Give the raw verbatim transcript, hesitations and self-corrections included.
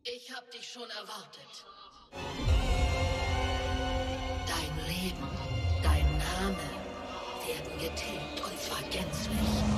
Ich hab dich schon erwartet. Dein Leben, dein Name werden getilgt und zwar gänzlich.